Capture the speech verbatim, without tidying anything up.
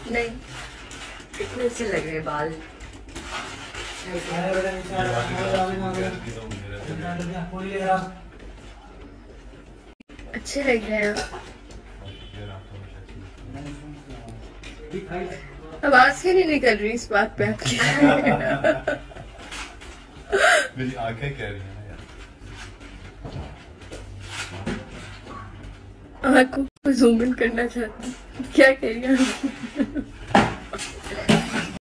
नहीं, कितने अच्छे लग रहे हैं बाल। अच्छे लग रहे हैं। आवाज ही नहीं निकल रही इस बात पे आपकी। मेरी आंखें कह रही हैं ना यार। आँखों को जूम इन करना चाहती, क्या कह रही हैं?